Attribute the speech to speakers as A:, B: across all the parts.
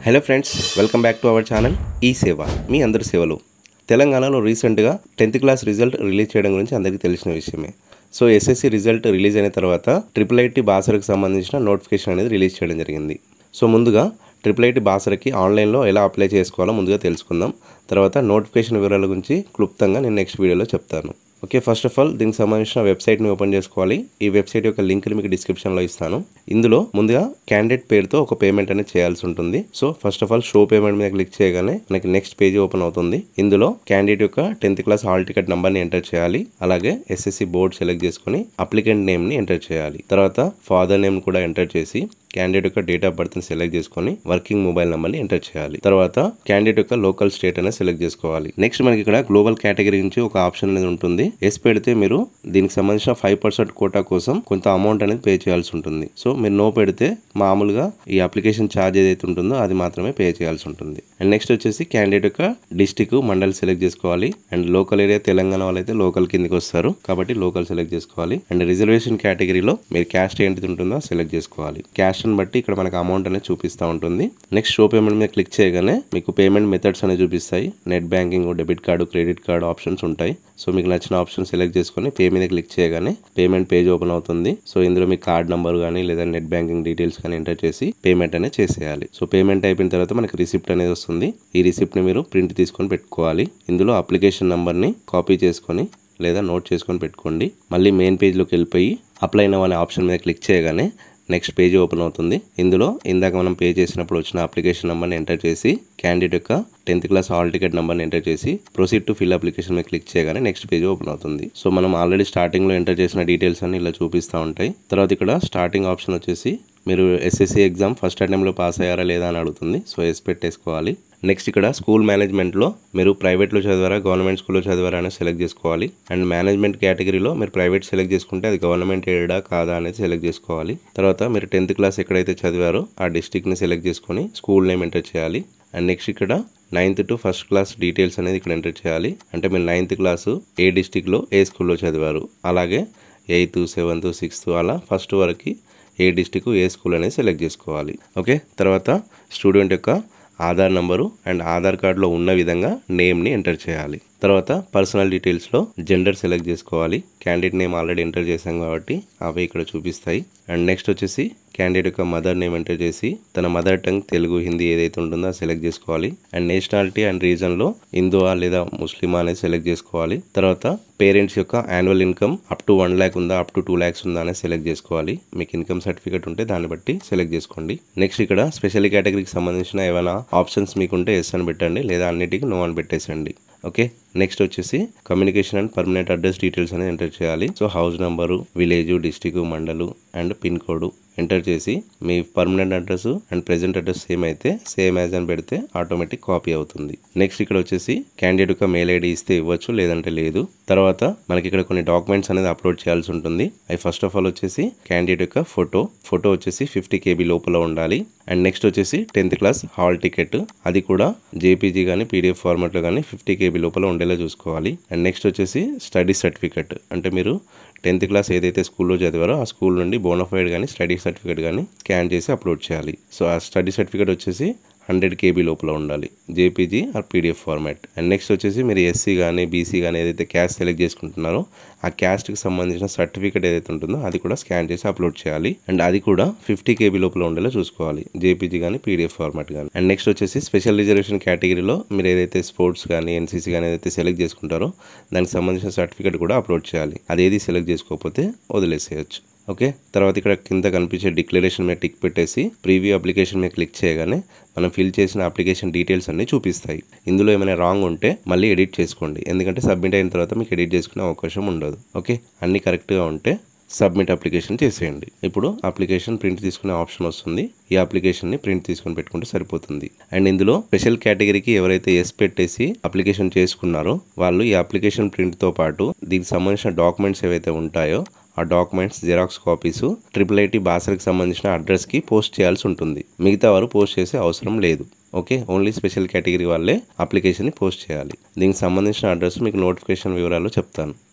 A: Hello friends, welcome back to our channel ఈ సేవ మీ అందరి సేవలు. తెలంగాణలో రీసెంట్గా 10th క్లాస్ రిజల్ట్ రిలీజ్ చేయడం గురించి అందరికీ తెలిసిన విషయమే. సో ఎస్ఎస్సి రిజల్ట్ రిలీజ్ అయిన తర్వాత IIIT బాసరకు సంబంధించిన నోటిఫికేషన్ అనేది రిలీజ్ చేయడం జరిగింది. సో ముందుగా IIIT బాసరకి ఆన్లైన్లో ఎలా అప్లై చేసుకోవాలో ముందుగా తెలుసుకుందాం. తర్వాత నోటిఫికేషన్ వివరాల గురించి క్లుప్తంగా నేను నెక్స్ట్ వీడియోలో చెప్తాను. ఓకే, ఫస్ట్ ఆఫ్ ఆల్ దీనికి సంబంధించిన వెబ్సైట్ని ఓపెన్ చేసుకోవాలి. ఈ వెబ్సైట్ యొక్క లింక్ని మీకు డిస్క్రిప్షన్లో ఇస్తాను. ఇందులో ముందుగా క్యాండిడేట్ పేరుతో ఒక పేమెంట్ అనేది చేయాల్సి ఉంటుంది. So first of all show payment మీద క్లిక్ చేయగానే మనకి నెక్స్ట్ పేజ్ ఓపెన్ అవుతుంది. ఇందులో క్యాండిడేట్ యొక్క 10th క్లాస్ హాల్ టికెట్ నెంబర్ని ఎంటర్ చేయాలి. అలాగే ఎస్ఎస్సి బోర్డ్ సెలెక్ట్ చేసుకుని అప్లికెంట్ నేమ్ని ఎంటర్ చేయాలి. తర్వాత ఫాదర్ నేమ్ కూడా ఎంటర్ చేసి క్యాండిడేట్ యొక్క డేట్ ఆఫ్ బర్త్ని సెలెక్ట్ చేసుకొని వర్కింగ్ మొబైల్ నెంబర్ని ఎంటర్ చేయాలి. తర్వాత క్యాండిడేట్ యొక్క లోకల్ స్టేట్ అనేది సెలెక్ట్ చేసుకోవాలి. నెక్స్ట్ మనకి ఇక్కడ గ్లోబల్ కేటగిరీ నుంచి ఒక ఆప్షన్ అనేది ఉంటుంది. ఎస్ పెడితే మీరు దీనికి సంబంధించిన 5% కోటా కోసం కొంత అమౌంట్ అనేది పే చేయాల్సి ఉంటుంది. సో మీరు నో పెడితే మామూలుగా ఈ అప్లికేషన్ ఛార్జ్ ఏదైతే ఉంటుందో అది మాత్రమే పే చేయాల్సి ఉంటుంది. అండ్ నెక్స్ట్ వచ్చేసి క్యాండిడేట్ యొక్క డిస్టిక్ మండల్ సెలెక్ట్ చేసుకోవాలి. అండ్ లోకల్ ఏరియా తెలంగాణ వాళ్ళైతే లోకల్ కిందకి వస్తారు కాబట్టి లోకల్ సెలెక్ట్ చేసుకోవాలి. అండ్ రిజర్వేషన్ కేటగిరీలో మీరు క్యాస్ట్ ఏంటి ఉంటుందో సెలెక్ట్ చేసుకోవాలి. క్యాస్ట్ బట్టి ఇక్కడ మనకు అమౌంట్ అనేది చూపిస్తూ ఉంటుంది. నెక్స్ట్ షో పేమెంట్ మీద క్లిక్ చేయగానే మీకు పేమెంట్ మెథడ్స్ అనేది చూపిస్తాయి. Net banking, debit card, credit card options ఉంటాయి. సో మీకు నచ్చిన ఆప్షన్ సెలెక్ట్ చేసుకొని పే మీద క్లిక్ చేయగానే పేమెంట్ పేజ్ ఓపెన్ అవుతుంది. సో ఇందులో మీ కార్డ్ నంబర్ కానీ లేదా నెట్ బ్యాంకింగ్ డీటెయిల్స్ కానీ ఎంటర్ చేసి పేమెంట్ అనేది చేసేయాలి. సో పేమెంట్ అయిపోయిన తర్వాత మనకి రిసిప్ట్ అనేది వస్తుంది. ఈ రిసిప్ట్ ని మీరు ప్రింట్ తీసుకొని పెట్టుకోవాలి. ఇందులో అప్లికేషన్ నంబర్ని కాపీ చేసుకొని లేదా నోట్ చేసుకొని పెట్టుకోండి. మళ్ళీ మెయిన్ పేజ్లోకి వెళ్ళిపోయి అప్లై నౌ అనే ఆప్షన్ మీద క్లిక్ చేయగానే నెక్స్ట్ పేజ్ ఓపెన్ అవుతుంది. ఇందులో ఇందాక మనం పే చేసినప్పుడు వచ్చిన అప్లికేషన్ నెంబర్ని ఎంటర్ చేసి క్యాండిడేట్ యొక్క 10th క్లాస్ హాల్ టికెట్ నెంబర్ని ఎంటర్ చేసి ప్రొసీడ్ టు ఫిల్ అప్లికేషన్ మీద క్లిక్ చేయగానే నెక్స్ట్ పేజ్ ఓపెన్ అవుతుంది. సో మనం ఆల్రెడీ స్టార్టింగ్లో ఎంటర్ చేసిన డీటెయిల్స్ అన్ని ఇలా చూపిస్తూ ఉంటాయి. తర్వాత ఇక్కడ స్టార్టింగ్ ఆప్షన్ వచ్చేసి మీరు ఎస్ఎస్సి ఎగ్జామ్ ఫస్ట్ అటెంప్ట్లో పాస్ అయ్యారా లేదా అని అడుగుతుంది. సో ఎస్ పెట్టేసుకోవాలి. నెక్స్ట్ ఇక్కడ స్కూల్ మేనేజ్మెంట్లో మీరు ప్రైవేట్లో చదివారా గవర్నమెంట్ స్కూల్లో చదివారా అనేది సెలెక్ట్ చేసుకోవాలి. అండ్ మేనేజ్మెంట్ కేటగిరీలో మీరు ప్రైవేట్ సెలెక్ట్ చేసుకుంటే అది గవర్నమెంట్ ఎయిడా కాదా అనేది సెలెక్ట్ చేసుకోవాలి. తర్వాత మీరు 10th క్లాస్ ఎక్కడైతే చదివారో ఆ డిస్ట్రిక్ట్ని సెలెక్ట్ చేసుకొని స్కూల్ నేమ్ ఎంటర్ చేయాలి. అండ్ నెక్స్ట్ ఇక్కడ 9th to 1st class details అనేది ఇక్కడ ఎంటర్ చేయాలి. అంటే మీరు 9th క్లాసు ఏ డిస్ట్రిక్ట్లో ఏ స్కూల్లో చదివారు, అలాగే 8th, 7th, 6th అలా ఫస్ట్ వరకు ఏ డిస్ట్రిక్ట్ ఏ స్కూల్ అనేది సెలెక్ట్ చేసుకోవాలి. ఓకే, తర్వాత స్టూడెంట్ యొక్క ఆధార్ నంబరు అండ్ ఆధార్ కార్డులో ఉన్న విధంగా నేమ్ని ఎంటర్ చేయాలి. తర్వాత పర్సనల్ డీటెయిల్స్లో జెండర్ సెలెక్ట్ చేసుకోవాలి. క్యాండిడేట్ నేమ్ ఆల్రెడీ ఎంటర్ చేసాం కాబట్టి అవి ఇక్కడ చూపిస్తాయి. అండ్ నెక్స్ట్ వచ్చేసి క్యాండిడేట్ యొక్క మదర్ నేమ్ ఎంటర్ చేసి తన మదర్ టంగ్ తెలుగు, హిందీ ఏదైతే ఉంటుందో అది సెలెక్ట్ చేసుకోవాలి. అండ్ నేషనాలిటీ అండ్ రీజన్లో హిందువా లేదా ముస్లిమా అనేది సెలెక్ట్ చేసుకోవాలి. తర్వాత పేరెంట్స్ యొక్క annual income up to 1 lakh ఉందా, అప్ టు 2 lakhs ఉందా అనేది సెలెక్ట్ చేసుకోవాలి. మీకు ఇన్కమ్ సర్టిఫికేట్ ఉంటే దాన్ని బట్టి సెలెక్ట్ చేసుకోండి. నెక్స్ట్ ఇక్కడ స్పెషల్ కేటగిరీకి సంబంధించిన ఏమైనా ఆప్షన్స్ మీకుంటే ఎస్ అని పెట్టండి, లేదా అన్నిటికీ నో అని పెట్టేసండి. ఓకే, నెక్స్ట్ వచ్చేసి communication and permanent address details అనేది ఎంటర్ చేయాలి. So house number, village, district, mandal and pin code enter చేసి మీ permanent address and present address same అయితే సేమ్ యాజ్ అని పెడితే ఆటోమేటిక్ కాపీ అవుతుంది. నెక్స్ట్ ఇక్కడ వచ్చేసి క్యాండిడేట్ యొక్క మెయిల్ ఐడి ఇస్తే ఇవ్వచ్చు, లేదంటే లేదు. తర్వాత మనకి ఇక్కడ కొన్ని డాక్యుమెంట్స్ అనేది అప్లోడ్ చేయాల్సి ఉంటుంది. అవి ఫస్ట్ ఆఫ్ ఆల్ వచ్చేసి క్యాండిడేట్ యొక్క ఫోటో వచ్చేసి 50 KB లోపల ఉండాలి. అండ్ నెక్స్ట్ వచ్చేసి 10th క్లాస్ హాల్ టికెట్, అది కూడా జేపీజీ కానీ PDF ఫార్మాట్లో కానీ 50 KB లోపల ఉండేలా చూసుకోవాలి. అండ్ నెక్స్ట్ వచ్చేసి స్టడీ సర్టిఫికెట్, అంటే మీరు 10th క్లాస్ ఏదైతే స్కూల్లో చదివారో ఆ స్కూల్ నుండి బోనఫైడ్ కానీ స్టడీ సర్టిఫికేట్ కానీ స్కాన్ చేసి అప్లోడ్ చేయాలి. సో ఆ స్టడీ సర్టిఫికేట్ వచ్చేసి 100 KB లోపల ఉండాలి, JPG or PDF format. And next వచ్చేసి మీరు ఎస్సీ కానీ బీసీ కానీ ఏదైతే క్యాస్ట్ సెలెక్ట్ చేసుకుంటున్నారో ఆ క్యాస్ట్కి సంబంధించిన సర్టిఫికేట్ ఏదైతే ఉంటుందో అది కూడా స్కాన్ చేసి అప్లోడ్ చేయాలి. అండ్ అది కూడా 50 KB లోపల ఉండేలా చూసుకోవాలి, జేపీజీ కానీ PDF ఫార్మాట్ కానీ. అండ్ నెక్స్ట్ వచ్చేసి స్పెషల్ రిజర్వేషన్ కేటగిరీలో మీరు ఏదైతే స్పోర్ట్స్ కానీ ఎన్సీసీ కానీ ఏదైతే సెలెక్ట్ చేసుకుంటారో దానికి సంబంధించిన సర్టిఫికేట్ కూడా అప్లోడ్ చేయాలి. అదేది సెలెక్ట్ చేసుకోకపోతే వదిలేసేయచ్చు. ఓకే, తర్వాత ఇక్కడ కింద కనిపించే డిక్లరేషన్ మీద టిక్ పెట్టేసి ప్రీవ్యూ అప్లికేషన్ మీద క్లిక్ చేయగానే మనం ఫిల్ చేసిన అప్లికేషన్ డీటెయిల్స్ అన్ని చూపిస్తాయి. ఇందులో ఏమైనా రాంగ్ ఉంటే మళ్ళీ ఎడిట్ చేసుకోండి, ఎందుకంటే సబ్మిట్ అయిన తర్వాత మీకు ఎడిట్ చేసుకునే అవకాశం ఉండదు. ఓకే, అన్ని కరెక్ట్గా ఉంటే సబ్మిట్ అప్లికేషన్ చేసేయండి. ఇప్పుడు అప్లికేషన్ ప్రింట్ తీసుకునే ఆప్షన్ వస్తుంది. ఈ అప్లికేషన్ని ప్రింట్ తీసుకొని పెట్టుకుంటే సరిపోతుంది. అండ్ ఇందులో స్పెషల్ కేటగిరీకి ఎవరైతే ఎస్ పెట్టేసి అప్లికేషన్ చేసుకున్నారో వాళ్ళు ఈ అప్లికేషన్ ప్రింట్తో పాటు దీనికి సంబంధించిన డాక్యుమెంట్స్ ఏవైతే ఉంటాయో ఆ డాక్యుమెంట్స్ జిరాక్స్ కాపీస్ IIIT బాసరకు సంబంధించిన అడ్రస్కి పోస్ట్ చేయాల్సి ఉంటుంది. మిగతా వారు పోస్ట్ చేసే అవసరం లేదు. ఓకే, ఓన్లీ స్పెషల్ కేటగిరీ వాళ్ళే అప్లికేషన్ని పోస్ట్ చేయాలి. దీనికి సంబంధించిన అడ్రస్ మీకు నోటిఫికేషన్ వివరాలు చెప్తాను.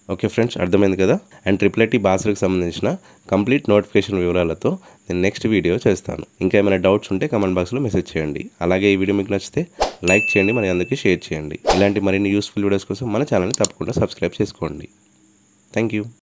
A: ఓకే ఫ్రెండ్స్, అర్థమైంది కదా. అండ్ IIIT బాసరాకు సంబంధించిన కంప్లీట్ నోటిఫికేషన్ వివరాలతో నేను నెక్స్ట్ వీడియో చేస్తాను. ఇంకా ఏమైనా డౌట్స్ ఉంటే కామెంట్ బాక్స్లో మెసేజ్ చేయండి. అలాగే ఈ వీడియో మీకు నచ్చితే లైక్ చేయండి, మరి అందరికీ షేర్ చేయండి. ఇలాంటి మరిన్ని యూస్ఫుల్ వీడియోస్ కోసం మన ఛానల్ని తప్పకుండా సబ్స్క్రైబ్ చేసుకోండి. Thank you.